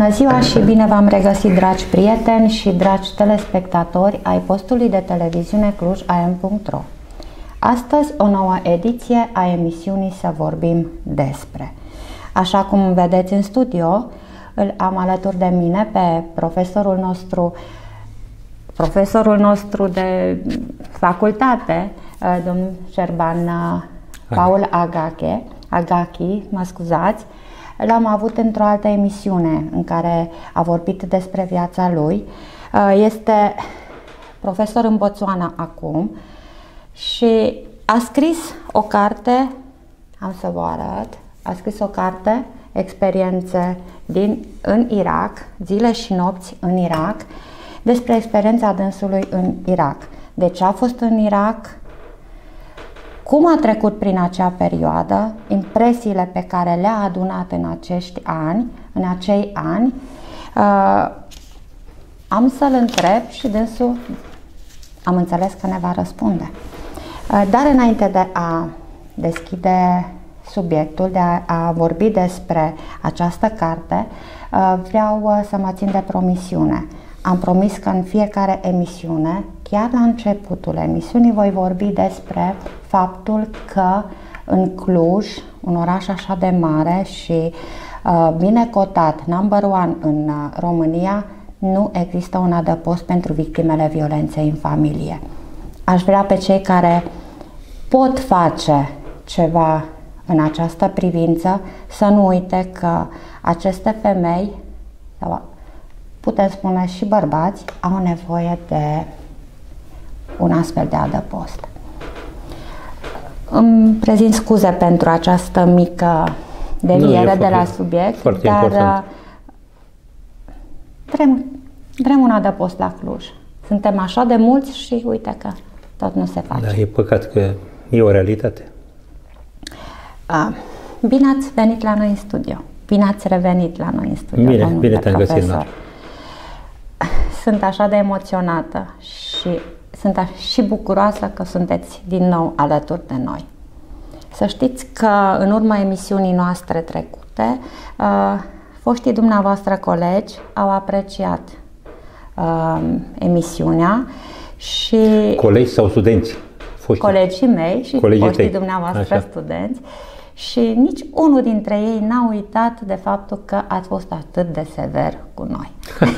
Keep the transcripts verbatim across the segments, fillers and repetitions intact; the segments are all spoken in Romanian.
Bună ziua și bine v-am regăsit, dragi prieteni și dragi telespectatori ai postului de televiziune cluj a m punct ro. Astăzi o nouă ediție a emisiunii Să vorbim despre. Așa cum vedeți în studio, îl am alături de mine pe profesorul nostru, profesorul nostru de facultate, domnul Șerban Paul Agache, Agachi, mă scuzați. L-am avut într-o altă emisiune în care a vorbit despre viața lui. Este profesor în Botswana acum și a scris o carte, am să vă arăt, a scris o carte, Experiențe din, în Irak, zile și nopți în Irak, despre experiența dânsului în Irak. De ce a fost în Irak? Cum a trecut prin acea perioadă, impresiile pe care le-a adunat în acești ani, în acei ani, uh, am să-l întreb și dânsul am înțeles că ne va răspunde. Uh, dar înainte de a deschide subiectul, de a, a vorbi despre această carte, uh, vreau uh, să mă țin de promisiune. Am promis că în fiecare emisiune, chiar la începutul emisiunii, voi vorbi despre faptul că în Cluj, un oraș așa de mare și uh, bine cotat, number one în uh, România, nu există un adăpost pentru victimele violenței în familie. Aș vrea pe cei care pot face ceva în această privință să nu uite că aceste femei, sau putem spune și bărbați, au nevoie de un astfel de adăpost. Îmi prezint scuze pentru această mică deviere de la subiect, dar important. vrem, vrem un adăpost la Cluj. Suntem așa de mulți și uite că tot nu se face. Da, e păcat că e o realitate. A, bine ați venit la noi în studio. Bine ați revenit la noi în studio. Bine, bine te-am găsit. Sunt așa de emoționată și sunt și bucuroasă că sunteți din nou alături de noi. Să știți că în urma emisiunii noastre trecute, uh, foștii dumneavoastră colegi au apreciat uh, emisiunea și... Colegi sau studenți? Foștii. Colegii mei și Colegii foștii tăi. dumneavoastră Așa. Studenți. Și nici unul dintre ei n-a uitat de faptul că ați fost atât de sever cu noi.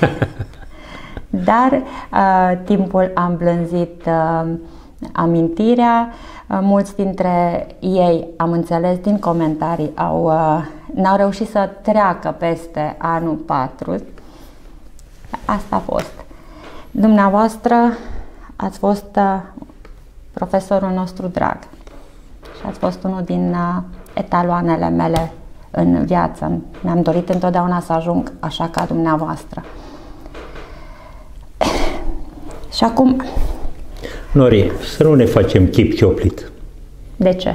Dar uh, timpul a îmblânzit uh, amintirea. Uh, mulți dintre ei, am înțeles din comentarii, au, uh, n-au reușit să treacă peste anul patru. Asta a fost. Dumneavoastră ați fost uh, profesorul nostru drag și ați fost unul din uh, etaloanele mele în viață. Mi-am dorit întotdeauna să ajung așa ca dumneavoastră. Și acum... Nori, să nu ne facem chip cioplit. De ce?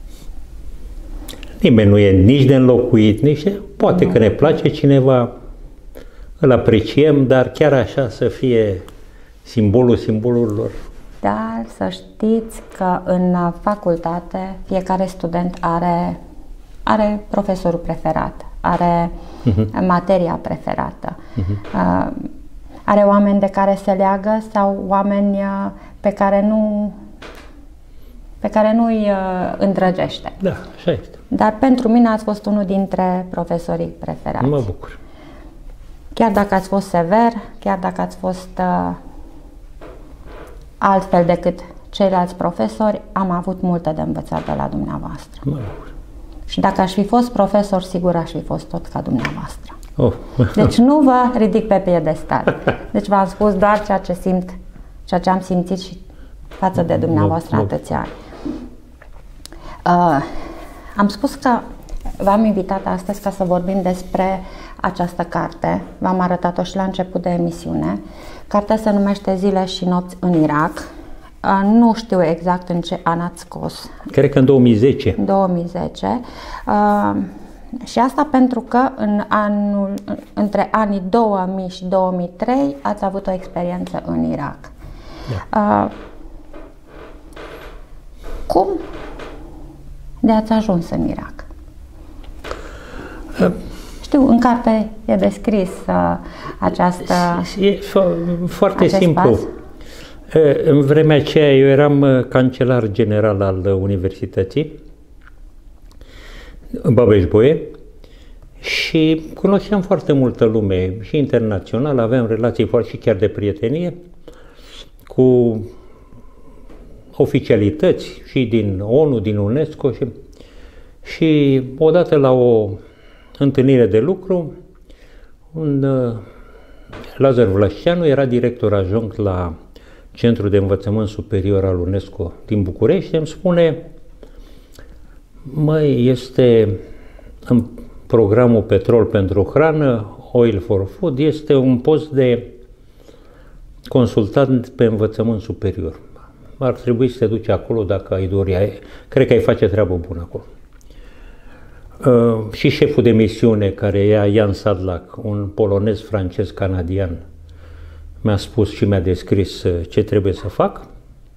Nimeni nu e nici de înlocuit, nici de... Poate nu. Că ne place cineva, îl apreciem, dar chiar așa să fie simbolul simbolurilor. Dar să știți că în facultate fiecare student are, are profesorul preferat, are uh-huh. materia preferată. Uh-huh. Uh, Are oameni de care se leagă sau oameni pe care nu pe care nu îi îndrăgește. Da, așa este. Dar pentru mine ați fost unul dintre profesorii preferați. Mă bucur. Chiar dacă ați fost sever, chiar dacă ați fost uh, altfel decât ceilalți profesori, am avut multe de învățat de la dumneavoastră. Mă bucur. Și dacă aș fi fost profesor, sigur aș fi fost tot ca dumneavoastră. Oh. Deci nu vă ridic pe piedestal. Deci v-am spus doar ceea ce simt, ceea ce am simțit și față de dumneavoastră atâția ani. Uh, am spus că v-am invitat astăzi ca să vorbim despre această carte. V-am arătat-o și la început de emisiune. Cartea se numește Zile și nopți în Irak. Uh, nu știu exact în ce an ați scos. Cred că în două mii zece. două mii zece. Uh, Și asta pentru că în anul, între anii două mii și două mii trei ați avut o experiență în Irak. Da. Uh, cum de ați ajuns în Irak? Uh. știu, în carte e descris uh, această... E foarte acest simplu. pas. În vremea aceea eu eram cancelar general al Universității Babeș-Bolyai și cunoșteam foarte multă lume și internațional, aveam relații foarte și chiar de prietenie cu oficialități și din ONU, din UNESCO și, și odată la o întâlnire de lucru, un Lazar Vlașceanu era director adjunct la Centrul de Învățământ Superior al UNESCO din București și îmi spune: măi, este în programul Petrol pentru Hrană, Oil for Food, este un post de consultant pe învățământ superior. Ar trebui să te duci acolo dacă ai dori. Cred că ai face treabă bună acolo. Uh, și șeful de misiune, care e Ian Sadlak, un polonez, francez, canadian, mi-a spus și mi-a descris ce trebuie să fac.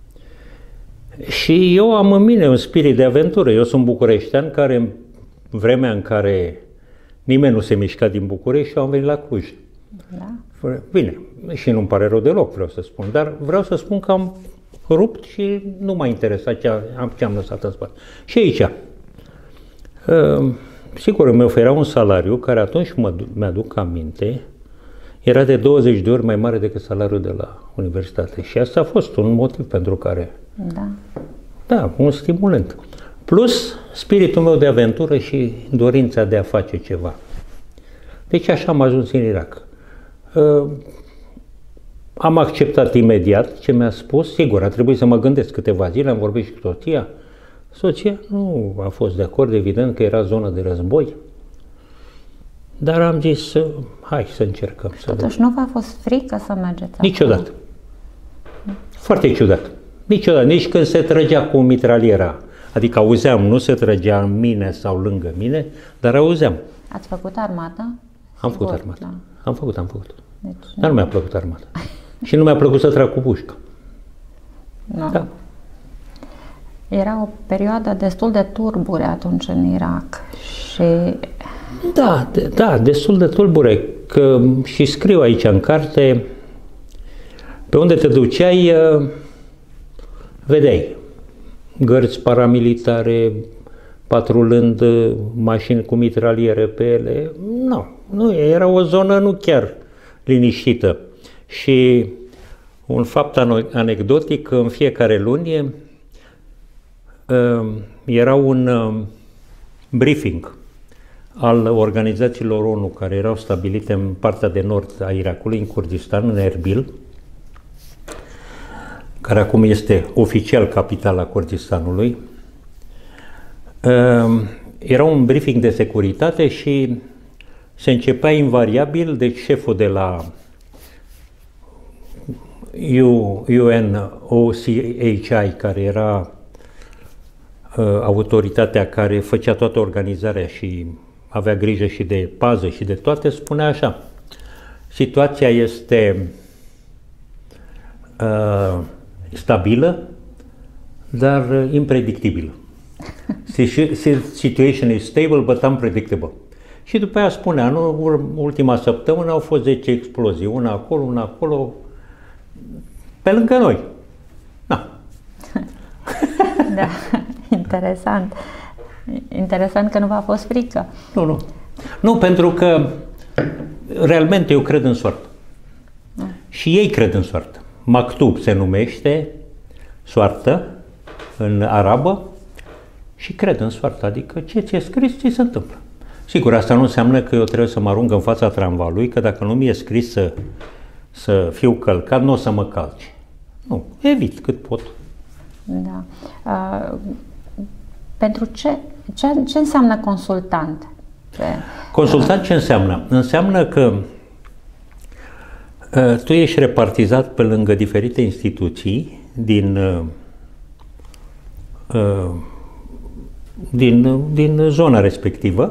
Și eu am în mine un spirit de aventură. Eu sunt bucureștean care, în vremea în care nimeni nu se mișca din București, eu am venit la Cluj. Da. Bine, și nu-mi pare rău deloc, vreau să spun, dar vreau să spun că am rupt și nu m-a interesat ce am, ce am lăsat în spate. Și aici, uh, sigur, îmi oferea un salariu care atunci mă, mi-aduc aminte, era de douăzeci de ori mai mare decât salariul de la universitate. Și asta a fost un motiv pentru care... Da. Da, un stimulant. Plus spiritul meu de aventură și dorința de a face ceva. Deci așa am ajuns în Irak. Uh, am acceptat imediat ce mi-a spus. Sigur, a trebuit să mă gândesc câteva zile, am vorbit și cu soția. Soția nu a fost de acord, evident că era zonă de război. Dar am zis, hai să încercăm. Să Totuși nu v-a fost frică să mergeți Niciodată. Acolo? Foarte ciudat. Niciodată. Nici când se trăgea cu mitraliera. Adică auzeam, nu se trăgea în mine sau lângă mine, dar auzeam. Ați făcut armată? Am făcut armată. Da. Am făcut, am făcut. Deci, dar nu mi-a plăcut armata. Și nu mi-a plăcut să trag cu pușcă. Nu. Da. Era o perioadă destul de tulbure atunci în Irak și... Da, de, da, destul de tulbure, că și scriu aici în carte, pe unde te duceai, vedeai gărzi paramilitare, patrulând mașini cu mitraliere pe ele. Nu, nu, era o zonă nu chiar liniștită. Și un fapt anecdotic, în fiecare luni era un briefing al organizațiilor ONU care erau stabilite în partea de nord a Irakului, în Kurdistan, în Erbil, care acum este oficial capitala Kurdistanului. Era un briefing de securitate și se începea invariabil, deci șeful de la U N O C H I, care era autoritatea care făcea toată organizarea și avea grijă și de pază și de toate, spunea așa: situația este uh, stabilă, dar impredictibilă. Situation is stable, but unpredictable. Și după aia spunea, în ultima săptămână au fost zece explozii, una acolo, una acolo, pe lângă noi. Da. Da, interesant. Interesant că nu v-a fost frică. Nu, nu. Nu, pentru că realmente eu cred în soartă. Da. Și ei cred în soartă. Maktub se numește soartă în arabă și cred în soartă. Adică ce ți-e scris, ți se întâmplă. Sigur, asta nu înseamnă că eu trebuie să mă arunc în fața tramvalului, că dacă nu mi-e scris să, să fiu călcat, nu o să mă calci. Nu, evit cât pot. Da. Uh, pentru ce, ce, ce înseamnă consultant? Ce, consultant ce înseamnă? Înseamnă că uh, tu ești repartizat pe lângă diferite instituții din, uh, uh, din, din zona respectivă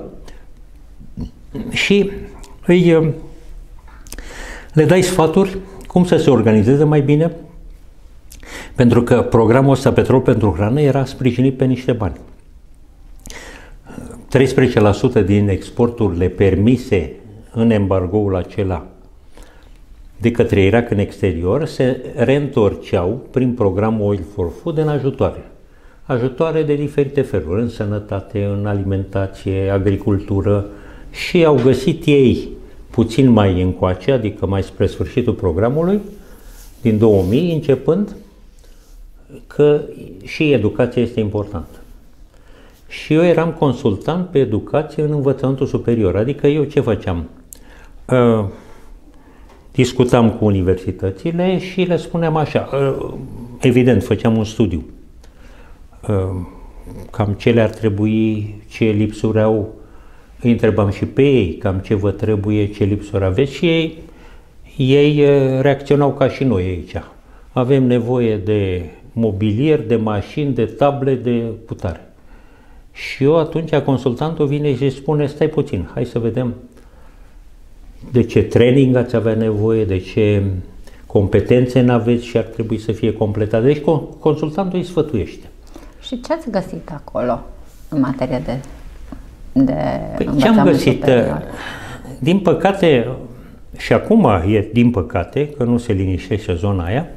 și îi, uh, le dai sfaturi cum să se organizeze mai bine, pentru că programul ăsta Petrol pentru Hrană era sprijinit pe niște bani. treisprezece la sută din exporturile permise în embargoul acela de către Irak în exterior se reîntorceau prin programul Oil for Food în ajutoare. Ajutoare de diferite feluri, în sănătate, în alimentație, agricultură, și au găsit ei puțin mai încoace, adică mai spre sfârșitul programului, din două mii începând, că și educația este importantă. Și eu eram consultant pe educație în învățământul superior, adică eu ce făceam? Uh, discutam cu universitățile și le spuneam așa, uh, evident, făceam un studiu, uh, cam ce le-ar trebui, ce lipsuri au, îi întrebam și pe ei, cam ce vă trebuie, ce lipsuri aveți, și ei, ei uh, reacționau ca și noi aici. Avem nevoie de mobilier, de mașini, de table, de putare. Și eu atunci, consultantul vine și spune, stai puțin, hai să vedem de ce training ați avea nevoie, de ce competențe n-aveți și ar trebui să fie completate. Deci consultantul îi sfătuiește. Și ce ați găsit acolo în materie de, de păi ce am găsit? Superior? Din păcate, și acum e din păcate, că nu se liniștește zona aia,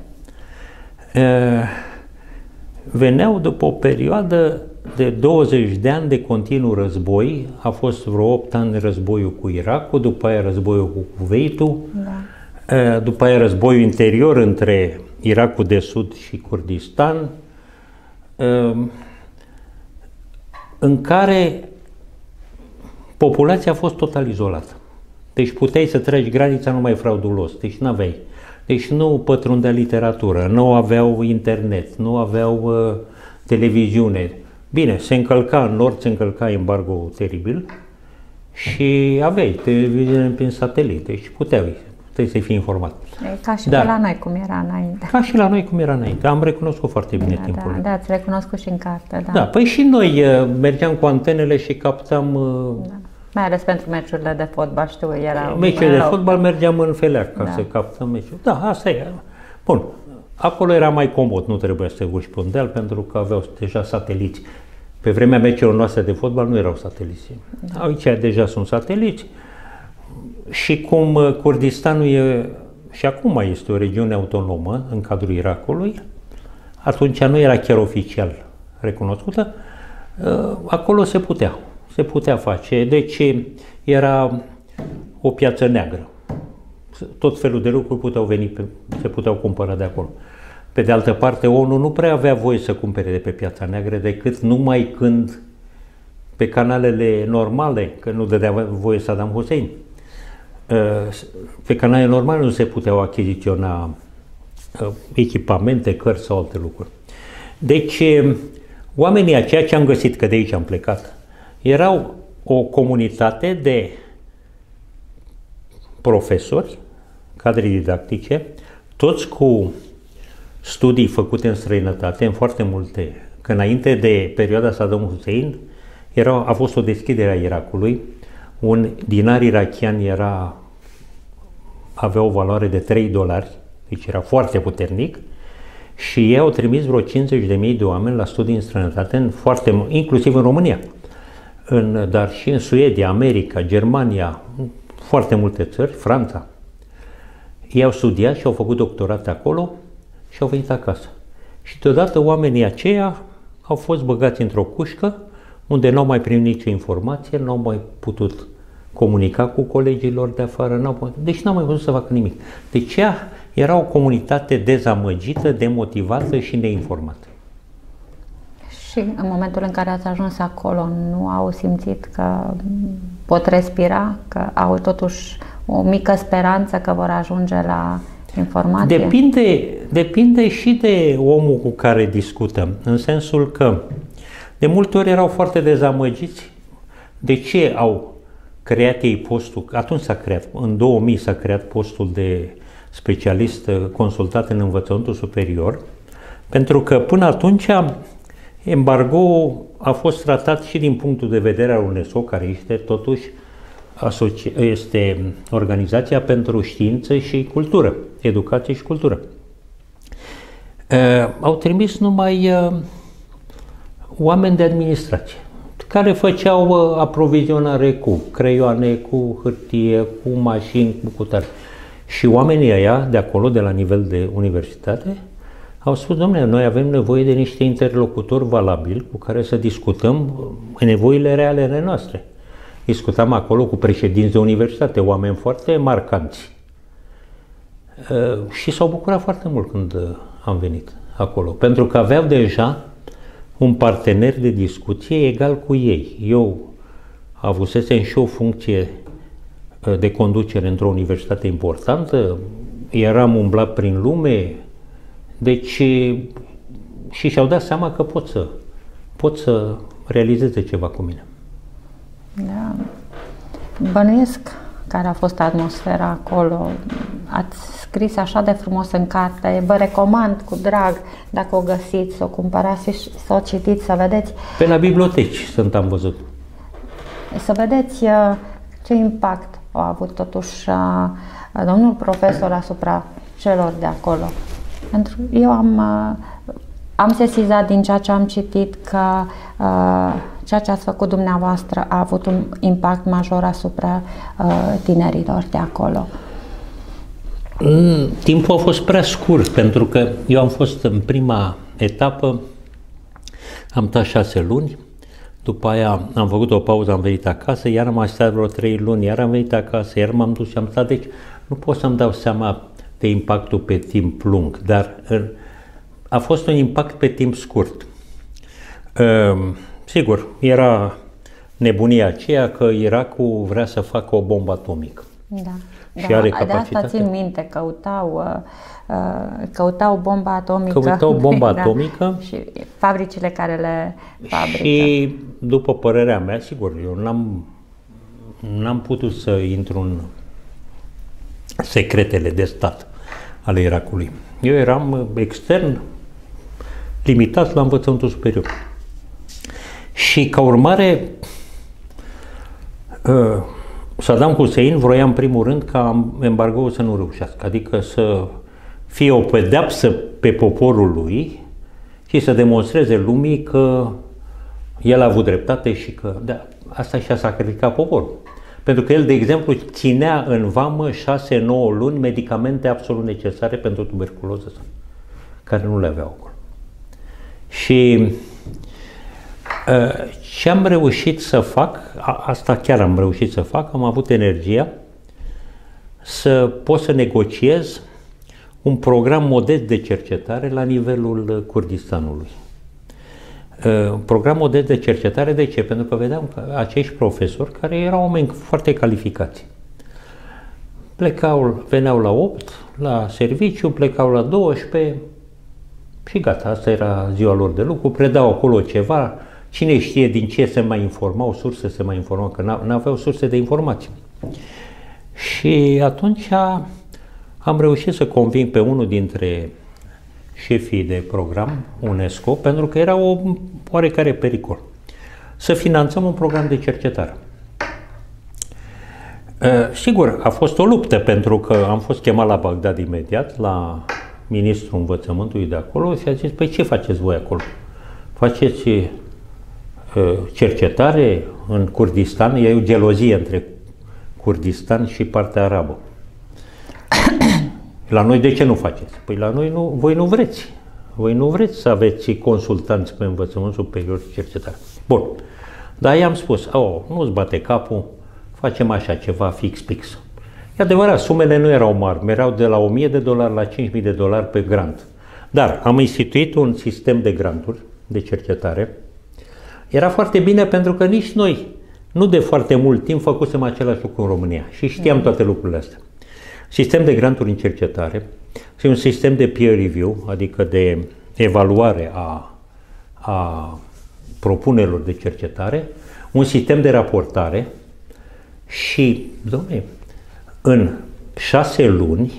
veneau după o perioadă de douăzeci de ani de continuu război, a fost vreo opt ani războiul cu Irakul, după aia războiul cu Kuwaitul, da. După aia războiul interior între Irakul de Sud și Kurdistan, în care populația a fost total izolată. Deci puteai să treci granița numai fraudulos, deci n-aveai. Deci nu pătrundea literatură, nu aveau internet, nu aveau uh, televiziune. Bine, se încălca în nord, se încălca embargo teribil și aveai televiziune prin satelit, deci puteai, puteai să fii informat. E ca și Dar, la noi cum era înainte. Ca și la noi cum era înainte. Am recunoscut foarte bine da, timpul. Da, da, ați recunoscut și în carte. Da, da, păi și noi uh, mergeam cu antenele și captam... Uh, da. Mai ales pentru meciurile de fotbal, știu, era... Meciurile de fotbal mergeam în Feleac ca da. să captăm meciul. Da, asta e. Bun. Acolo era mai comod, nu trebuia să te urci pe un deal pentru că aveau deja sateliți. Pe vremea meciurilor noastre de fotbal nu erau sateliți. Da. Aici deja sunt sateliți și cum Kurdistanul e, și acum este o regiune autonomă în cadrul Irakului, atunci nu era chiar oficial recunoscută, acolo se putea. Se putea face, deci era o piață neagră. Tot felul de lucruri puteau veni, pe, se puteau cumpăra de acolo. Pe de altă parte, ONU nu prea avea voie să cumpere de pe piața neagră decât numai când pe canalele normale, că nu dădea voie Saddam Hussein, pe canalele normale nu se puteau achiziționa echipamente, cărți sau alte lucruri. Deci, oamenii aceia ce am găsit, că de aici am plecat, erau o comunitate de profesori, cadre didactice, toți cu studii făcute în străinătate, în foarte multe, că înainte de perioada Saddam Hussein era, a fost o deschidere a Irakului, un dinar irachian era, avea o valoare de trei dolari, deci era foarte puternic, și ei au trimis vreo cincizeci de mii de oameni la studii în străinătate, în foarte, inclusiv în România. În, dar și în Suedia, America, Germania, foarte multe țări, Franța. Ei au studiat și au făcut doctorate acolo și au venit acasă. Și deodată oamenii aceia au fost băgați într-o cușcă unde n-au mai primit nicio informație, n-au mai putut comunica cu colegilor de afară, n-au, deci n-au mai putut să facă nimic. Deci ea era o comunitate dezamăgită, demotivată și neinformată. Și în momentul în care ați ajuns acolo, nu au simțit că pot respira, că au totuși o mică speranță că vor ajunge la informație? Depinde, depinde și de omul cu care discutăm, în sensul că de multe ori erau foarte dezamăgiți. De ce au creat ei postul? Atunci s-a creat, în două mii s-a creat postul de specialist consultat în învățământul superior, pentru că până atunci embargo a fost tratat și din punctul de vedere al UNESCO, care este totuși este Organizația pentru Știință și Cultură, Educație și Cultură. Uh, au trimis numai uh, oameni de administrație, care făceau aprovizionare cu creioane, cu hârtie, cu mașini, cu cutare. Și oamenii ăia de acolo, de la nivel de universitate, au spus, domnule, noi avem nevoie de niște interlocutori valabili cu care să discutăm nevoile reale ale noastre. Discutam acolo cu președinți de universitate, oameni foarte marcanți. Și s-au bucurat foarte mult când am venit acolo, pentru că aveau deja un partener de discuție egal cu ei. Eu avusesem și o funcție de conducere într-o universitate importantă, eram umblat prin lume, deci și și-au dat seama că pot să, pot să realizeze ceva cu mine. Da. Bănuiesc care a fost atmosfera acolo. Ați scris așa de frumos în carte, vă recomand cu drag, dacă o găsiți, să o cumpărați și să o citiți, să vedeți. Pe la biblioteci sunt, am văzut. Să vedeți ce impact a avut totuși domnul profesor asupra celor de acolo. Pentru eu am, am sesizat din ceea ce am citit că ceea ce ați făcut dumneavoastră a avut un impact major asupra tinerilor de acolo. Timpul a fost prea scurt, pentru că eu am fost în prima etapă, am stat șase luni, după aia am făcut o pauză, am venit acasă, iar am mai stat vreo trei luni, iar am venit acasă, iar m-am dus și am stat, deci nu pot să-mi dau seama de impactul pe timp lung, dar a fost un impact pe timp scurt. Sigur, era nebunia aceea că Irakul vrea să facă o bombă atomică. Da. Și da, are de capacitatea. asta țin minte, căutau, căutau bomba atomică. Căutau bomba da, atomică. Și fabricile care le fabrică. Și, după părerea mea, sigur, eu n-am, n-am putut să intru în secretele de stat ale Irakului. Eu eram extern, limitat la învățământul superior. Și, ca urmare, Saddam Hussein vroia în primul rând ca embargoul să nu reușească, adică să fie o pedeapsă pe poporul lui și să demonstreze lumii că el a avut dreptate și că da, asta și-a sacrificat poporul. Pentru că el, de exemplu, ținea în vamă șase nouă luni medicamente absolut necesare pentru tuberculoză, care nu le aveau acolo. Și ce am reușit să fac, asta chiar am reușit să fac, am avut energia să pot să negociez un program modest de cercetare la nivelul Kurdistanului. Un program modest de cercetare, de ce? Pentru că vedeam că acești profesori, care erau oameni foarte calificați, plecau, veneau la opt, la serviciu, plecau la douăsprezece și gata, asta era ziua lor de lucru, predau acolo ceva. Cine știe din ce se mai informau, surse se mai informau, că n-aveau surse de informații. Și atunci am reușit să conving pe unul dintre șefii de program UNESCO, pentru că era o oarecare pericol, să finanțăm un program de cercetare. Sigur, a fost o luptă, pentru că am fost chemat la Bagdad imediat, la ministrul învățământului de acolo, și a zis, păi ce faceți voi acolo? Faceți cercetare în Kurdistan, e o gelozie între Kurdistan și partea arabă. La noi de ce nu faceți? Păi la noi nu, voi nu vreți. Voi nu vreți să aveți consultanți pe învățământ superior și cercetare. Bun. Dar i-am spus, oh, nu-ți bate capul, facem așa ceva fix-pix. E adevărat, sumele nu erau mari, erau de la o mie de dolari la cinci mii de dolari pe grant. Dar am instituit un sistem de granturi de cercetare. Era foarte bine pentru că nici noi, nu de foarte mult timp, făcusem același lucru în România și știam toate lucrurile astea. Sistem de granturi în cercetare și un sistem de peer review, adică de evaluare a, a propunerilor de cercetare, un sistem de raportare și, dom'le, în șase luni,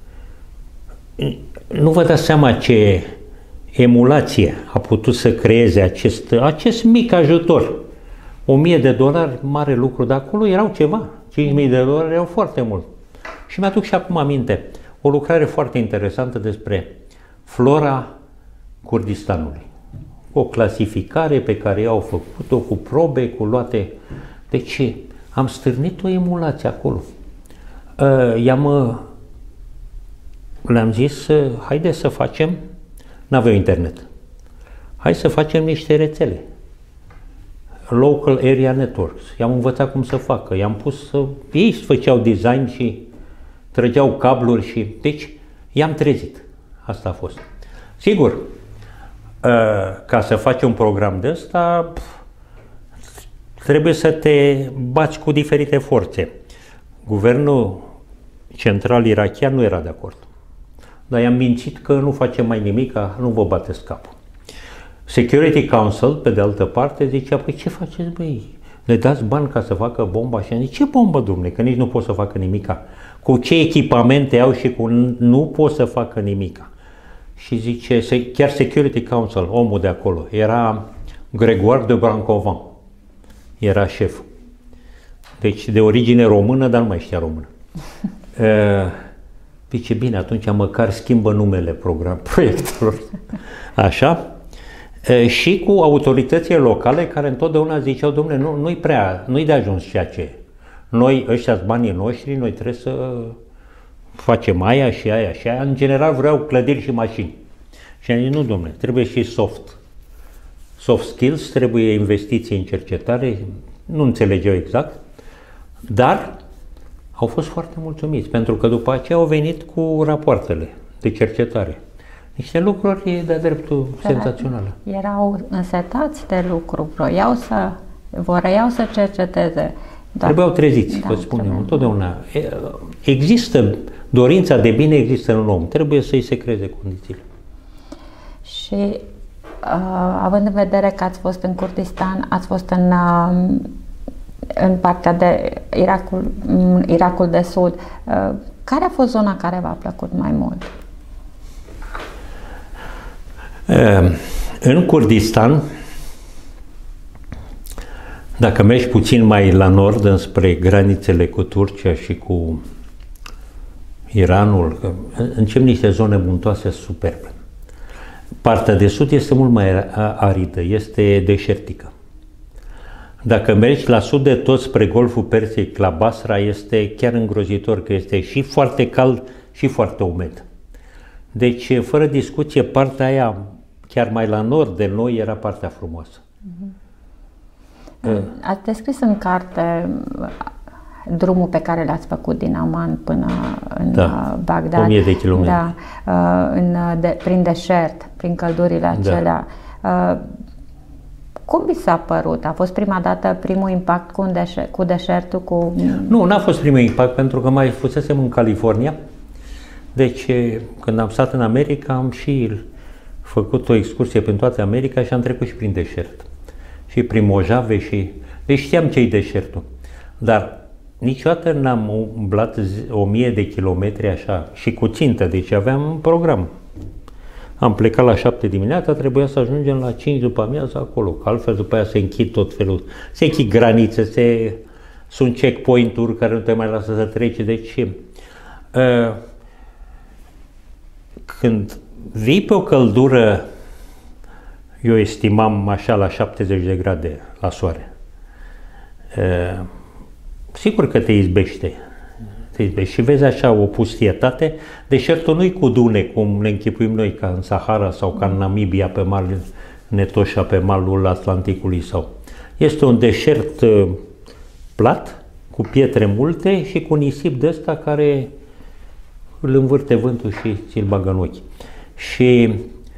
nu vă dați seama ce emulație a putut să creeze acest, acest mic ajutor. O mie de dolari, mare lucru, de acolo erau ceva. cinci mii de dolari erau foarte mult. Și mi-aduc și acum aminte o lucrare foarte interesantă despre flora Kurdistanului. o clasificare pe care i-au făcut-o cu probe, cu luate. Deci am stârnit o emulație acolo. I-am, le-am zis, haide să facem, n-aveau internet, hai să facem niște rețele. Local Area Networks. I-am învățat cum să facă. I-am pus să... Ei făceau design și trăgeau cabluri și... Deci, i-am trezit. Asta a fost. Sigur, ca să faci un program de ăsta, trebuie să te bați cu diferite forțe. Guvernul central irachian nu era de acord. Dar i-am mințit că nu facem mai nimic, nu vă bateți capul. Security Council, pe de altă parte, zicea, păi ce faceți, băi? Le dați bani ca să facă bomba? Și am zis, ce bombă, domnule? Că nici nu pot să facă nimica. Cu ce echipamente au și cu nu pot să facă nimica. Și zice, chiar Security Council, omul de acolo, era Gregoire de Brancovan. Era șef. Deci de origine română, dar nu mai știa română. Zice, bine, atunci măcar schimbă numele program, proiectelor. Așa. Și cu autoritățile locale care întotdeauna ziceau, domnule, nu, nu-i prea, nu-i de ajuns ceea ce e. Noi, ăștia-s banii noștri, noi trebuie să facem aia și aia și aia. În general vreau clădiri și mașini. Și am zis, nu, domnule, trebuie și soft. Soft skills, trebuie investiții în cercetare, nu înțelegeau exact, dar au fost foarte mulțumiți, pentru că după aceea au venit cu rapoartele de cercetare. Niște lucruri de-a dreptul senzaționale. Erau însetați de lucru, vroiau să, voiau să cerceteze. Doar... Trebuiau treziți, da, vă spun eu, întotdeauna. Există, dorința de bine există în om, trebuie să-i se creeze condițiile. Și uh, având în vedere că ați fost în Kurdistan, ați fost în, uh, în partea de Irakul, Irakul de Sud, uh, care a fost zona care v-a plăcut mai mult? În Kurdistan, dacă mergi puțin mai la nord, înspre granițele cu Turcia și cu Iranul, încep niște zone muntoase superbe. Partea de sud este mult mai aridă, este deșertică. Dacă mergi la sud de tot spre Golful Persic, la Basra, este chiar îngrozitor, că este și foarte cald și foarte umed. Deci, fără discuție, partea aia, chiar mai la nord de noi, era partea frumoasă. Uh-huh. Ați descris în carte drumul pe care l-ați făcut din Amman până în da, Bagdad. o mie de kilometri. Da, în, de, prin deșert, prin căldurile acelea. Da. Cum vi s-a părut? A fost prima dată primul impact cu, deșert, cu deșertul? Cu... Nu, n-a fost primul impact, pentru că mai fusesem în California. Deci, când am stat în America, am și făcut o excursie prin toată America și am trecut și prin deșert. Și prin Mojave și... Deci știam ce-i deșertul. Dar niciodată n-am umblat o mie de kilometri așa și cu țintă, deci aveam un program. Am plecat la șapte dimineața, trebuia să ajungem la cinci după amiază acolo, că altfel după aia se închid tot felul. Se închid granițe, se, sunt checkpoint-uri care nu te mai lasă să treci, deci... Uh, când vii pe o căldură, eu estimam așa la șaptezeci de grade la soare, uh, sigur că te izbește. te izbește. Și vezi așa o pustietate. Deșertul nu-i cu dune, cum ne închipuim noi, ca în Sahara sau ca în Namibia, pe malul Netoșa, pe malul Atlanticului. Sau. Este un deșert uh, plat, cu pietre multe și cu nisip de ăsta care îl învârte vântul și ți-l bagă în ochi. Și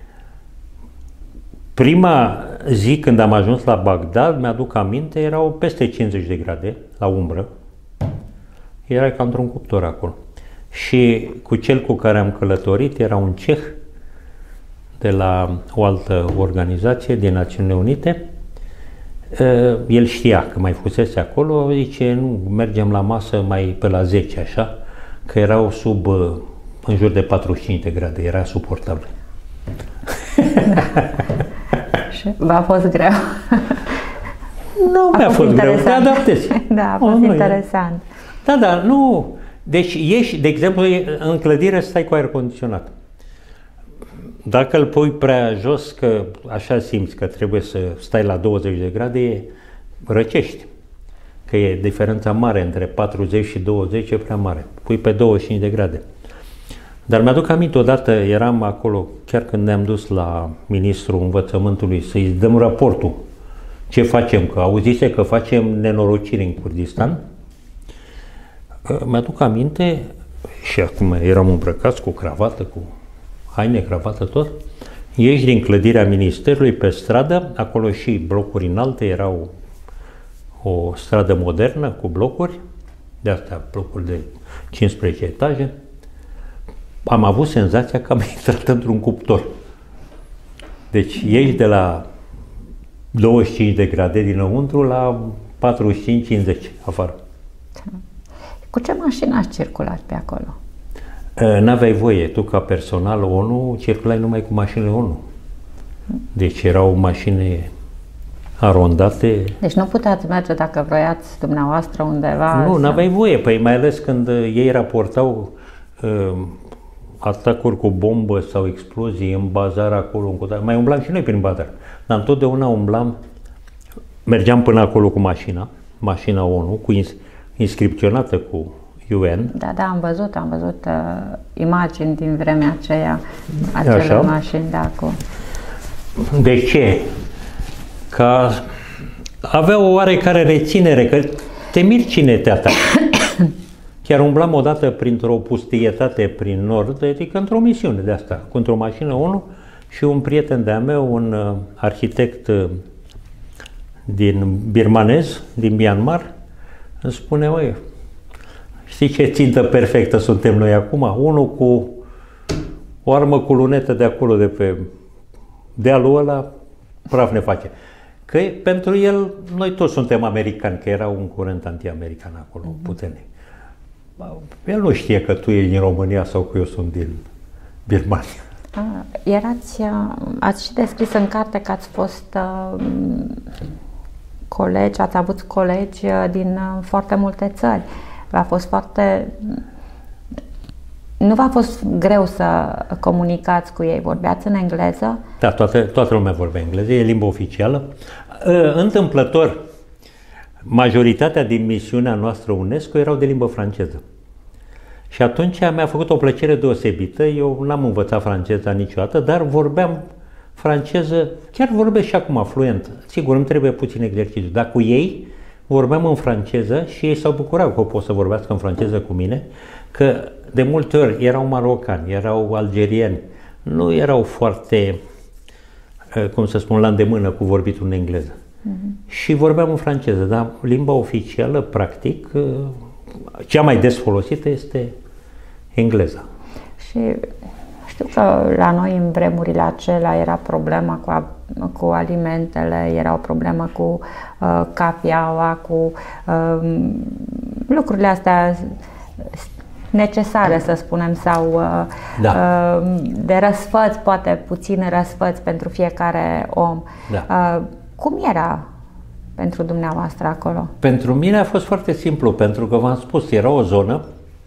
prima zi când am ajuns la Bagdad, mi-aduc aminte, erau peste cincizeci de grade la umbră. Era ca într-un cuptor acolo. Și cu cel cu care am călătorit era un ceh de la o altă organizație din Națiunile Unite. El știa că mai fusese acolo, zice, nu, mergem la masă mai pe la zece, așa, că erau sub, în jur de patruzeci și cinci de grade, era suportabil. Și v-a fost greu? Nu mi-a fost greu, te adaptezi. Da, a fost oh, interesant. Da, da, nu. Deci ieși, de exemplu, în clădire stai cu aer condiționat. Dacă îl pui prea jos, că așa simți că trebuie să stai la douăzeci de grade, răcești. Că e diferența mare între patruzeci și douăzeci, e prea mare. Pui pe douăzeci și cinci de grade. Dar mi-aduc aminte, odată eram acolo, chiar când ne-am dus la ministrul învățământului să-i dăm raportul. Ce facem? Că auzise că facem nenorociri în Kurdistan. Mi-aduc aminte, și acum eram îmbrăcați cu cravată, cu haine, cravată, tot. Ieși din clădirea ministerului pe stradă, acolo și blocuri înalte, erau o stradă modernă cu blocuri, de astea blocuri de cincisprezece etaje. Am avut senzația că am intrat într-un cuptor. Deci ieși de la douăzeci și cinci de grade dinăuntru la patruzeci și cinci cincizeci afară. Cu ce mașini ați circulat pe acolo? N-aveai voie. Tu, ca personal O N U, circulai numai cu mașinile O N U. Deci erau mașini arondate. Deci nu puteați merge dacă vroiați dumneavoastră undeva? Nu, să... n-aveai voie. Păi mai ales când ei raportau uh, atacuri cu bombă sau explozii în bazar acolo. În mai umblam și noi prin bazar. Dar întotdeauna umblam, mergeam până acolo cu mașina, mașina O N U, cu ins inscripționată cu U N. Da, da, am văzut, am văzut uh, imagini din vremea aceea, acele mașini, da, cu... De ce? Ca avea o oarecare reținere, că te miri cine te atacă. Chiar umblam odată printr-o pustietate prin nord, adică într-o misiune de asta, cu într-o mașină O N U și un prieten de-a meu, un uh, arhitect uh, din birmanez, din Myanmar, îmi spune, măi, știi ce țintă perfectă suntem noi acum? Unul cu o armă cu lunetă de acolo, de pe dealul ăla, praf ne face. Că pentru el, noi toți suntem americani, că era un curent anti-american acolo, mm-hmm. puternic. El nu știe că tu ești din România sau că eu sunt din Birmania. Erați, ați și descris în carte că ați fost uh, colegi, ați avut colegi din uh, foarte multe țări. V-a fost foarte... Nu v-a fost greu să comunicați cu ei? Vorbeați în engleză? Da, toată, toată lumea vorbea engleză, e limba oficială. Întâmplător, majoritatea din misiunea noastră UNESCO erau de limbă franceză. Și atunci mi-a făcut o plăcere deosebită. Eu n-am învățat franceza niciodată, dar vorbeam franceză, chiar vorbesc și acum fluent. Sigur, îmi trebuie puțin exercițiu, dar cu ei vorbeam în franceză și ei s-au bucurat că pot să vorbească în franceză cu mine, că de multe ori erau marocani, erau algerieni, nu erau foarte, cum să spun, la îndemână cu vorbitul în engleză. Mm-hmm. Și vorbeam în franceză, dar limba oficială, practic, cea mai des folosită este engleza. Și știu că la noi în vremurile acelea era problema cu, cu alimentele, era o problemă cu uh, capiaua, cu uh, lucrurile astea necesare, să spunem, sau uh, da. uh, de răsfăț, poate puțin răsfăț pentru fiecare om. Da. Uh, cum era pentru dumneavoastră acolo? Pentru mine a fost foarte simplu, pentru că v-am spus, era o zonă,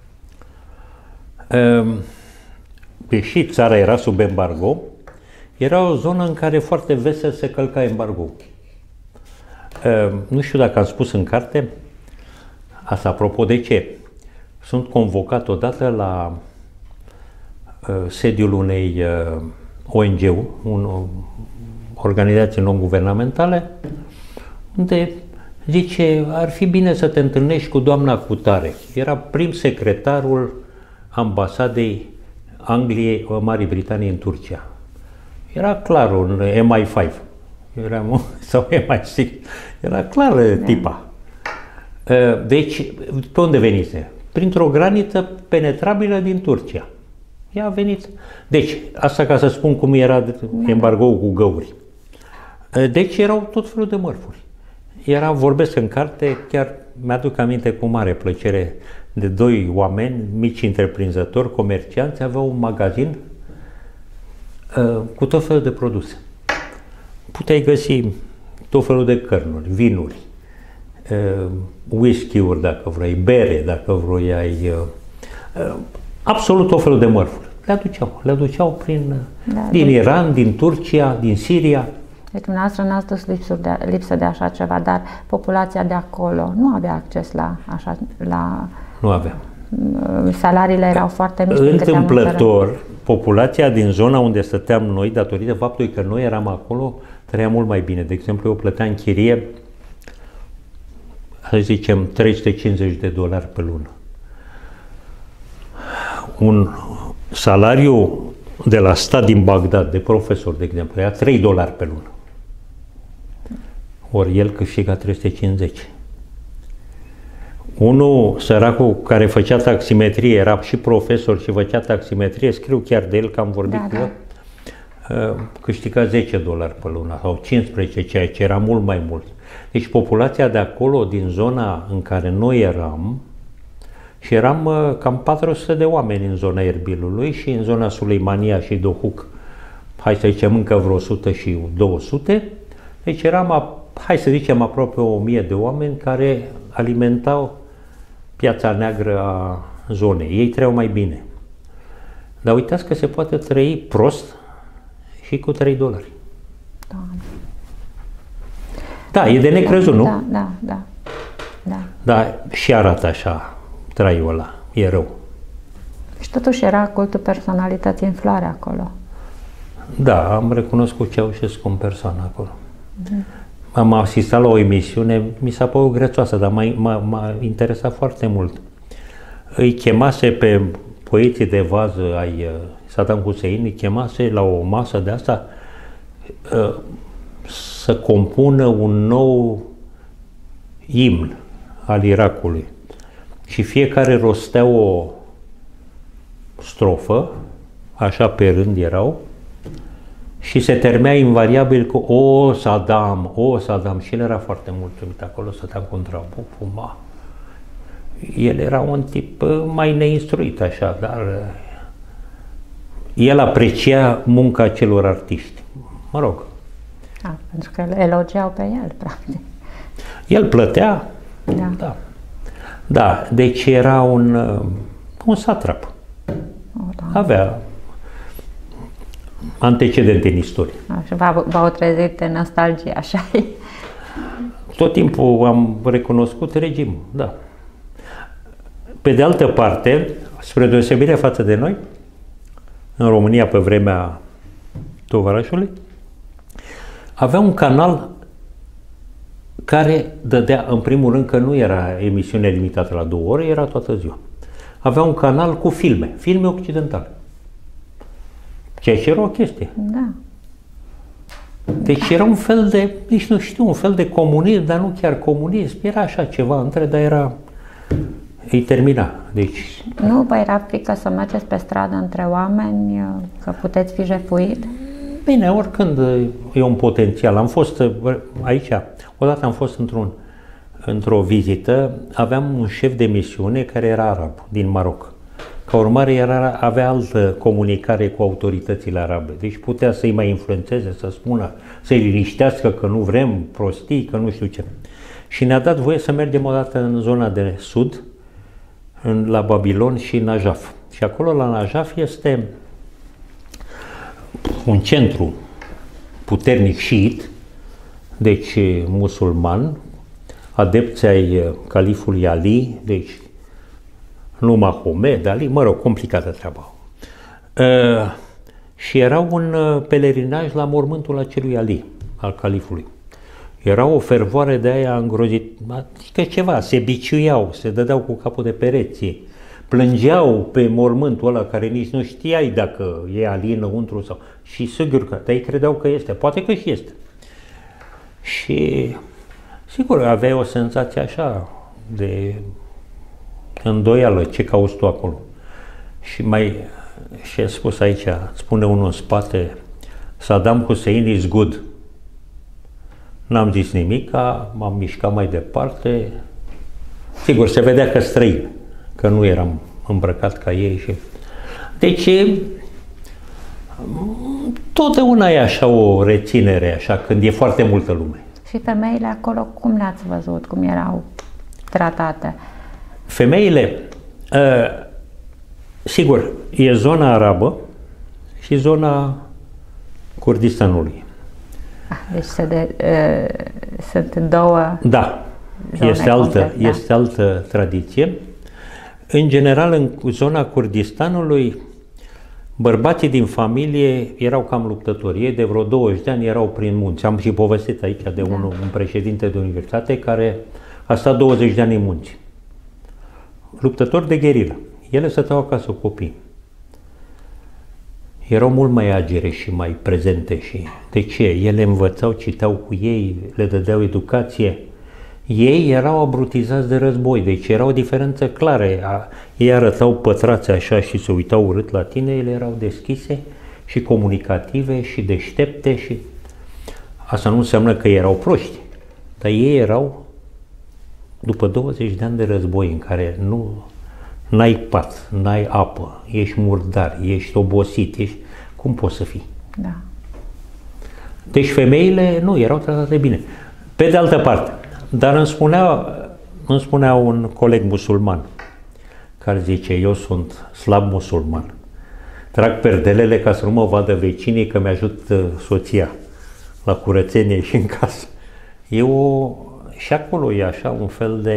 uh, deși țara era sub embargo, era o zonă în care foarte vesel se călca embargo. Uh, nu știu dacă am spus în carte, asta apropo de ce. Sunt convocat odată la uh, sediul unei uh, O N G-uri, o organizație non-guvernamentale, unde zice, ar fi bine să te întâlnești cu doamna Cutare. Era prim secretarul ambasadei Angliei, Marii Britanii în Turcia. Era clar un M I cinci, era, sau M I șase, era clar tipa. Uh, deci, pe unde venise? Printr-o graniță penetrabilă din Turcia. Ea a venit. Deci, asta ca să spun cum era embargoul cu găuri. Deci erau tot felul de mărfuri. Era, vorbesc în carte, chiar mi-aduc aminte cu mare plăcere de doi oameni, mici întreprinzători, comercianți, aveau un magazin uh, cu tot felul de produse. Puteai găsi tot felul de cărnuri, vinuri, Uh, whisky-uri dacă vrei, bere dacă vroiai, uh, uh, absolut tot felul de mărfuri. le aduceau. Le aduceau prin, da, din deci, Iran, din Turcia, din Siria. Deci dumneavoastră n-ați dus de, lipsă de așa ceva, dar populația de acolo nu avea acces la așa, la... Nu avea. Salariile erau foarte mici. Întâmplător, populația din zona unde stăteam noi, datorită faptului că noi eram acolo, trăia mult mai bine. De exemplu, eu plăteam chirie, să zicem, trei sute cincizeci de dolari pe lună. Un salariu de la stat din Bagdad, de profesor, de exemplu, era trei dolari pe lună. Ori el câștiga trei sute cincizeci. Unul, săracul, care făcea taximetrie, era și profesor și făcea taximetrie, scriu chiar de el, că am vorbit da, cu el, da. câștiga zece dolari pe lună sau cincisprezece, ceea ce era mult mai mult. Deci populația de acolo, din zona în care noi eram, și eram cam patru sute de oameni în zona Erbilului și în zona Suleimania și Dohuk, hai să zicem încă vreo o sută și două sute, deci eram, hai să zicem, aproape o mie de oameni care alimentau piața neagră a zonei. Ei trăiau mai bine. Dar uitați că se poate trăi prost și cu trei dolari. Doamne. Da, e de necrezut, da, nu? Da, da, da, da. Da, și arată așa traiul ăla. E rău. Și totuși era cultul personalității în floare acolo. Da, am recunoscut Ceaușescu în persoană acolo. Mm. Am asistat la o emisiune, mi s-a părut grețoasă, dar m-a interesat foarte mult. Îi chemase pe poeții de vază ai Saddam Hussein, îi chemase la o masă de asta să compună un nou imn al Irakului. Și fiecare rostea o strofă, așa pe rând erau, și se termea invariabil cu o, Saddam, o, Saddam. Și el era foarte mulțumit acolo, stătea cu un trabou, fuma. El era un tip mai neinstruit așa, dar el aprecia munca celor artiști. Mă rog. Da, pentru că elogiau pe el, practic. El plătea, da. Da, da, deci era un, un satrap. O, da. Avea antecedente în istorie. Așa, v-au trezit în nostalgie, așa e. Tot timpul am recunoscut regimul, da. Pe de altă parte, spre deosebire față de noi, în România pe vremea tovarășului, avea un canal care dădea, în primul rând, că nu era emisiune limitată la două ore, era toată ziua. Avea un canal cu filme, filme occidentale. Ceea ce era o chestie. Da. Deci era un fel de, nici nu știu, un fel de comunism, dar nu chiar comunism. Era așa ceva între, dar era, îi termina. Deci... Nu vă era frică să mergeți pe stradă între oameni, că puteți fi jefuit? Bine, oricând e un potențial. Am fost aici, odată am fost într-un, într-o vizită, aveam un șef de misiune care era arab, din Maroc. Ca urmare, era, avea altă comunicare cu autoritățile arabe. Deci putea să-i mai influențeze, să spună, să-i liniștească că nu vrem prostii, că nu știu ce. Și ne-a dat voie să mergem odată în zona de sud, în, la Babilon și Najaf. Și acolo, la Najaf, este un centru puternic șiit, deci musulman, adepți ai califului Ali, deci nu Mahomed, Ali, mă rog, complicată treaba. Uh, și era un pelerinaj la mormântul acelui Ali, al califului. Era o fervoare de aia îngrozit, adică ceva, se biciuiau, se dădeau cu capul de pereții, plângeau pe mormântul ăla care nici nu știai dacă e Ali înăuntru sau... Și sigur că ei credeau că este, poate că și este. Și sigur, aveai o senzație așa de îndoială, ce cauți tu acolo? Și mai, și a spus aici, spune unul în spate, Saddam Hussein is good. N-am zis nimic, m-am mișcat mai departe. Sigur, se vedea că străin, că nu eram îmbrăcat ca ei. Și... Deci, totdeauna e așa o reținere, așa, când e foarte multă lume. Și femeile acolo, cum le-ați văzut? Cum erau tratate? Femeile, Sigur, e zona arabă și zona Kurdistanului. Deci se de, uh, sunt două. Da, este altă, complet, da. este altă tradiție. În general, în zona Kurdistanului, bărbații din familie erau cam luptători. Ei de vreo douăzeci de ani erau prin munți. Am și povestit aici de da. unul, un președinte de universitate care a stat douăzeci de ani în munți. Luptători de gherilă. Ele stăteau acasă cu copii. Erau mult mai agere și mai prezente. Și de ce? Ele învățau, citeau cu ei, le dădeau educație. Ei erau abrutizați de război, deci era o diferență clară. Ei arătau pătrați așa și se uitau urât la tine, ele erau deschise și comunicative și deștepte și... Asta nu înseamnă că erau proști, dar ei erau, după douăzeci de ani de război în care nu n-ai pat, n-ai apă, ești murdar, ești obosit, ești... cum poți să fii? Da. Deci femeile nu erau tratate bine. Pe de altă parte, dar îmi spunea, îmi spunea un coleg musulman care zice, eu sunt slab musulman, trag perdelele ca să nu mă vadă vecinii că mi-ajut soția la curățenie și în casă. E o, și acolo e așa un fel de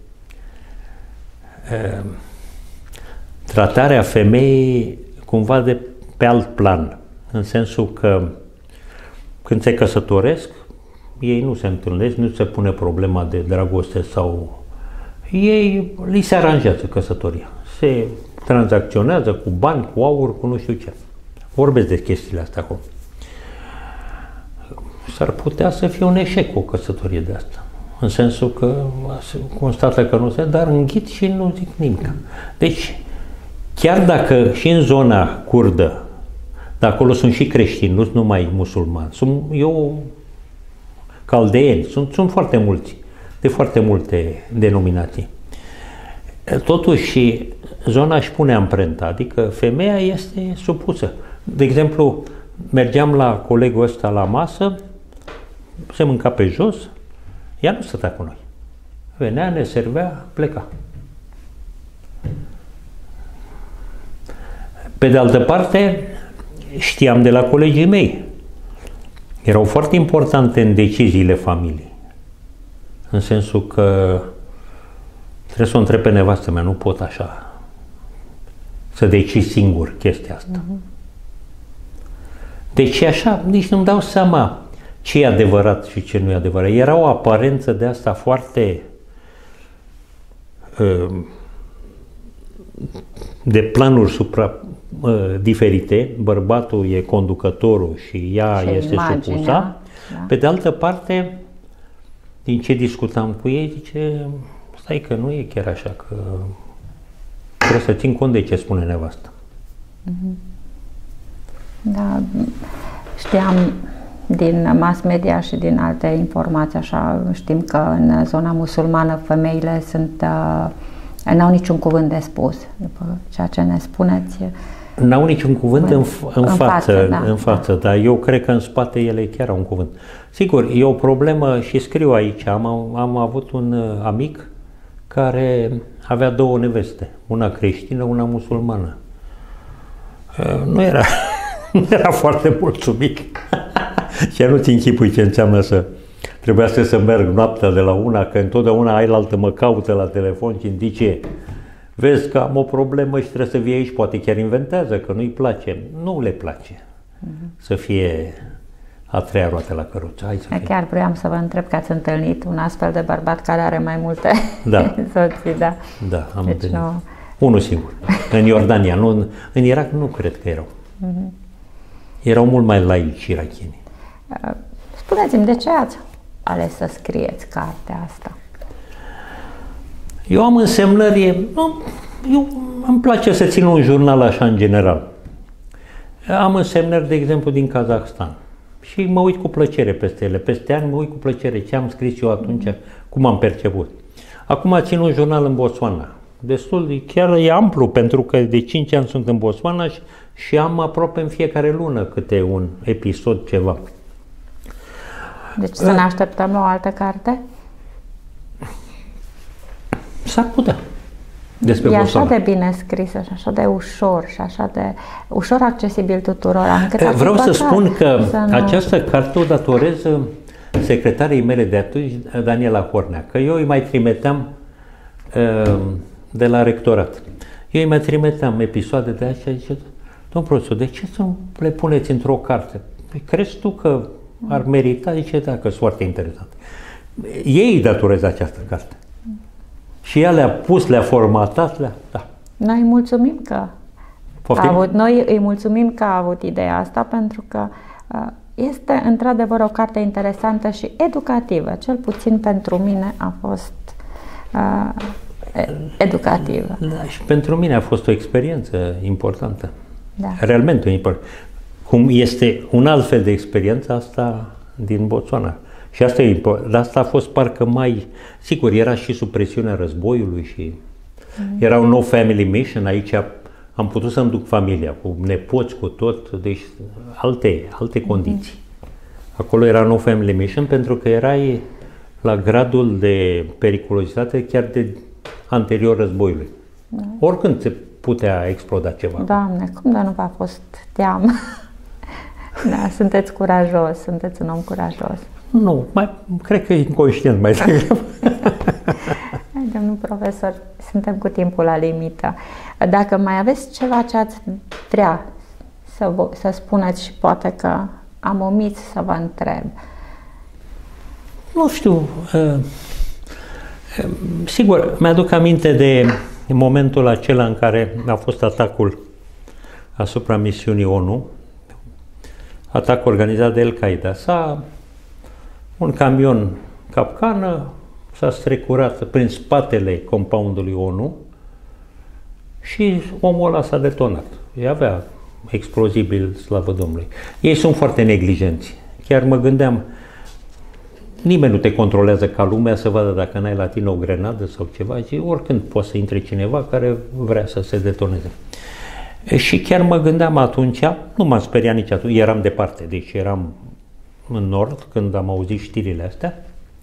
e, tratarea femeii cumva de pe alt plan, în sensul că când se căsătoresc, ei nu se întâlnesc, nu se pune problema de dragoste sau... Ei, li se aranjează căsătoria. Se tranzacționează cu bani, cu aur, cu nu știu ce. Vorbesc de chestiile astea acum. S-ar putea să fie un eșec o căsătorie de asta. În sensul că se constată că nu se, dar înghit și nu zic nimic. Deci, chiar dacă și în zona kurdă, dar acolo sunt și creștini, nu sunt numai musulmani, sunt eu... caldeeni, sunt, sunt foarte mulți, de foarte multe denominații. Totuși, zona își pune amprenta, adică femeia este supusă. De exemplu, mergeam la colegul ăsta la masă, se mânca pe jos, ea nu stătea cu noi. Venea, ne servea, pleca. Pe de altă parte, știam de la colegii mei, erau foarte importante în deciziile familiei. În sensul că trebuie să o întreb pe nevastă mea, nu pot așa să decid singur chestia asta. Uh-huh. Deci așa, nici nu-mi dau seama ce e adevărat și ce nu e adevărat. Era o aparență de asta foarte uh, de planuri supra uh, diferite. Bărbatul e conducătorul și ea și este imaginea, supusa. Da. Pe de altă parte, din ce discutam cu ei, zice, stai că nu e chiar așa, că trebuie să țin cont de ce spune nevasta. Da, știam din mass media și din alte informații, așa, știm că în zona musulmană femeile sunt, uh, n-au niciun cuvânt de spus, după ceea ce ne spuneți. N-au niciun cuvânt în, în, în față, față, da, în față da. Dar eu cred că în spate ele chiar au un cuvânt. Sigur, e o problemă și scriu aici, am, am avut un amic care avea două neveste, una creștină, una musulmană. Nu era, nu era foarte mulțumit. Și nu-ți închipui ce înseamnă să trebuia să merg noaptea de la una, că întotdeauna ailaltă mă caută la telefon și îmi zice, vezi că am o problemă și trebuie să vii aici, poate chiar inventează, că nu-i place. Nu le place uh-huh. să fie a treia roată la căruță. Hai să fie. Chiar vreau să vă întreb că ați întâlnit un astfel de bărbat care are mai multe da. soții, da? Da, am deci întâlnit. Nu... Unul singur. În Iordania, nu, în, în Irak nu cred că erau. Uh-huh. Erau mult mai laici irachieni. Spuneți-mi, de ce ați ales să scrieți cartea asta? Eu am însemnări, nu, eu îmi place să țin un jurnal așa în general. Am însemnări, de exemplu, din Kazahstan și mă uit cu plăcere peste ele. Peste ani mă uit cu plăcere ce am scris eu atunci, cum am perceput. Acum țin un jurnal în Botswana. Destul de, chiar e amplu, pentru că de cinci ani sunt în Botswana și, și am aproape în fiecare lună câte un episod, ceva. Deci să ne așteptăm la o altă carte? S-ar putea. despre E Botswana. așa de bine scrisă și așa de ușor și așa de ușor accesibil tuturor. Vreau să spun că să nu... această carte o datorez secretarii mele de atunci, Daniela Hornea, că eu îi mai trimiteam uh, de la rectorat. Eu îi mai trimiteam episoade de așa, zice, domn profesor, de ce să nu le puneți într-o carte? Păi, crezi tu că ar merita? Zice, da, că sunt foarte interesant. Ei îi datorez această carte. Și ea le-a pus, le-a formatat, le-a... Da. Noi mulțumim că a avut, noi îi mulțumim că a avut ideea asta, pentru că uh, este într-adevăr o carte interesantă și educativă. Cel puțin pentru mine a fost uh, educativă. Da, și pentru mine a fost o experiență importantă. Da. Realmente importantă. Cum este un alt fel de experiență asta din Botswana. Și asta, e, asta a fost parcă mai... Sigur, era și sub presiunea războiului și mm. era un nou family mission. Aici am putut să-mi duc familia cu nepoți, cu tot, deci alte, alte condiții. Mm. Acolo era no family mission pentru că erai la gradul de periculozitate chiar de anterior războiului. Da. Oricând se putea exploda ceva. Doamne, cum de nu v-a fost teamă? Da, sunteți curajos, sunteți un om curajos. Nu, mai, cred că e inconștient mai degrabă. Domnul profesor, suntem cu timpul la limită. Dacă mai aveți ceva ce ați vrea să, vă, să spuneți și poate că am omis să vă întreb. Nu știu. Uh, sigur, mi-aduc aminte de momentul acela în care a fost atacul asupra misiunii ONU, atac organizat de Al-Qaeda. S-a un camion capcană s-a strecurat prin spatele compoundului ONU și omul ăla s-a detonat. Ei avea explozibil, slavă Domnului. Ei sunt foarte neglijenți. Chiar mă gândeam, nimeni nu te controlează ca lumea să vadă dacă n-ai la tine o grenadă sau ceva, și oricând poate să intre cineva care vrea să se detoneze. Și chiar mă gândeam atunci, nu m-am speriat nici atunci, eram departe, deci eram în nord când am auzit știrile astea.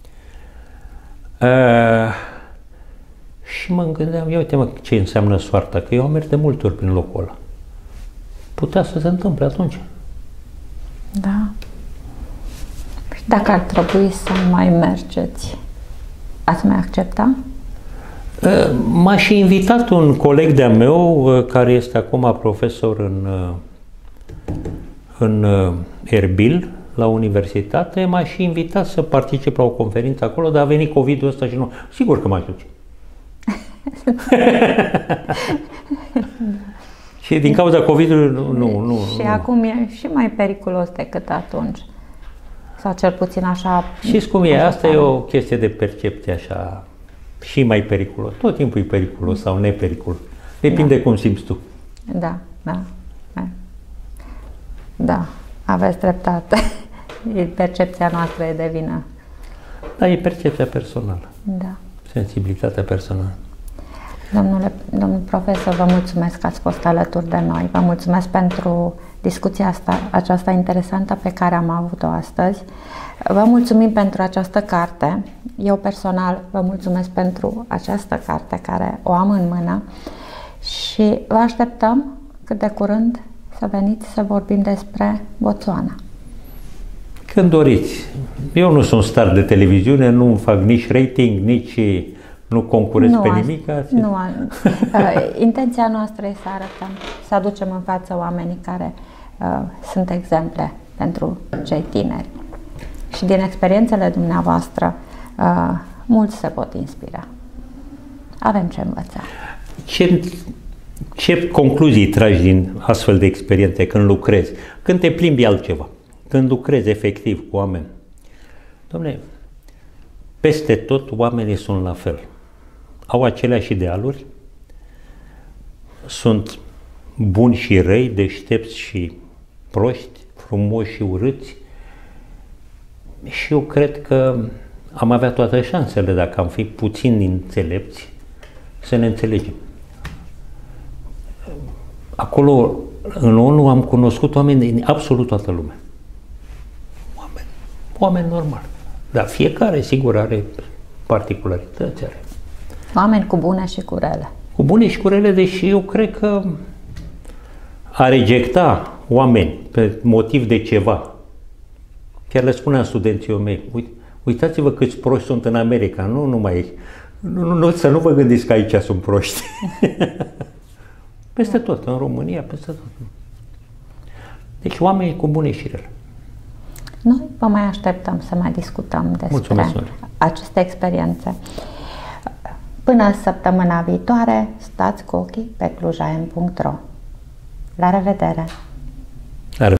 Uh, și mă gândeam, ia uite mă ce înseamnă soarta, că eu am mers de multe ori prin locul ăla. Putea să se întâmple atunci. Da. Și dacă ar trebui să mai mergeți, ați mai accepta? Uh, m-a și invitat un coleg de-a meu, uh, care este acum profesor în, uh, în uh, Erbil, la universitate, m-a și invitat să particip la o conferință acolo, dar a venit COVID-ul ăsta și nu... Sigur că m-aș duce. Și din cauza COVID-ului nu, nu, nu. Și nu. Acum e și mai periculos decât atunci. Sau cel puțin așa... Știți cum e? Asta e o chestie de percepție așa și mai periculos. Tot timpul e periculos sau nepericulos. Depinde da. Cum simți tu. Da, da. Da, da. Aveți dreptate. Percepția noastră e de vină. Da, e percepția personală. Da. Sensibilitatea personală. Domnule, domnul profesor, vă mulțumesc că ați fost alături de noi. Vă mulțumesc pentru discuția asta, aceasta interesantă pe care am avut-o astăzi. Vă mulțumim pentru această carte. Eu personal vă mulțumesc pentru această carte care o am în mână și vă așteptăm cât de curând să veniți să vorbim despre Botswana. Când doriți. Eu nu sunt star de televiziune, nu fac nici rating, nici nu concurez nu pe a, nimic. Nu, a, intenția noastră e să arătăm, să aducem în față oamenii care uh, sunt exemple pentru cei tineri. Și din experiențele dumneavoastră, uh, mulți se pot inspira. Avem ce învăța. Ce, ce concluzii tragi din astfel de experiențe când lucrezi? Când te plimbi altceva? Când lucrezi efectiv cu oameni? Dom'le, peste tot oamenii sunt la fel. Au aceleași idealuri, sunt buni și răi, deștepți și proști, frumoși și urâți. Și eu cred că am avea toate șansele, dacă am fi puțin înțelepți, să ne înțelegem. Acolo, în ONU, am cunoscut oameni din absolut toată lumea. Oameni, oameni normali. Dar fiecare, sigur, are particularități. Are. Oameni cu bune și cu rele. Cu bune și cu rele, deși eu cred că a rejecta oameni pe motiv de ceva. Chiar le spuneam studenților mei, uite, uitați-vă câți proști sunt în America, nu numai nu, nu, nu, să nu vă gândiți că aici sunt proști. Peste tot, în România, peste tot. Deci oamenii cu bune și rele. Noi vă mai așteptăm să mai discutăm despre Mulțumesc, aceste experiențe. Până săptămâna viitoare, stați cu ochii pe cluj a m punct ro. La revedere!